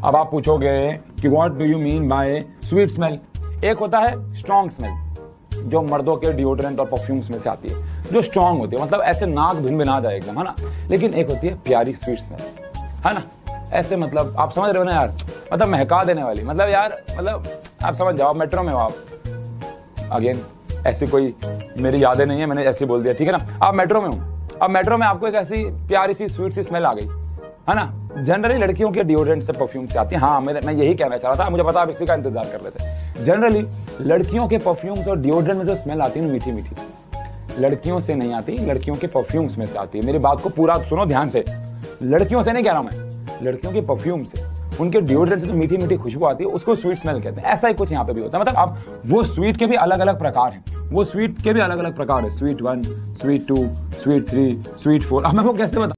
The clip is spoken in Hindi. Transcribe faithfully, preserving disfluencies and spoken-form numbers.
अब आप पूछोगे कि what do you mean by sweet smell. एक होता है स्ट्रॉन्ग स्मेल जो मर्दों के डिओड्रेंट और परफ्यूम्स में से आती है, जो स्ट्रॉन्ग होती है, मतलब ऐसे नाक भिन भिना जाए एकदम, है ना। लेकिन एक होती है प्यारी स्वीट स्मेल, है ना, ऐसे मतलब आप समझ रहे हो ना यार, मतलब महका देने वाली, मतलब यार मतलब आप समझ जाओ। मेट्रो में हो आप, अगेन ऐसी कोई मेरी यादें नहीं है, मैंने ऐसे बोल दिया, ठीक है ना। आप मेट्रो में हो, अब मेट्रो में आपको एक ऐसी प्यारी सी स्वीट सी स्मेल आ गई, है ना। जनरली लड़कियों के डिओड्रेंट से परफ्यूम से आती है। हाँ मैं मैं यही कहना चाह रहा था, मुझे पता आप इसी का इंतजार कर रहे थे। जनरली लड़कियों के परफ्यूम्स और डिओड्रेंट में जो स्मेल आती है ना, मीठी मीठी, लड़कियों से नहीं आती, लड़कियों के परफ्यूम्स में से आती है। मेरी बात को पूरा सुनो ध्यान से, लड़कियों से नहीं कह रहा मैं, लड़कियों के परफ्यूम से, उनके डिओड्रेंट से जो मीठी मीठी खुशबू आती है उसको स्वीट स्मेल कहते हैं। ऐसा ही कुछ यहाँ पे भी होता है। मतलब अब वो स्वीट के भी अलग अलग प्रकार हैं, वो स्वीट के भी अलग अलग प्रकार है, sweet one, sweet two, sweet three, sweet four. अब मैं वो कैसे बता